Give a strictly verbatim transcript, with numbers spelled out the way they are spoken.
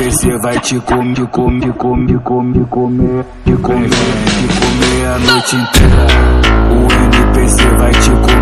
P C vai te comer, te comer, te comer, te comer, te comer, te comer, te comer a noite inteira. O N P C vai te comer.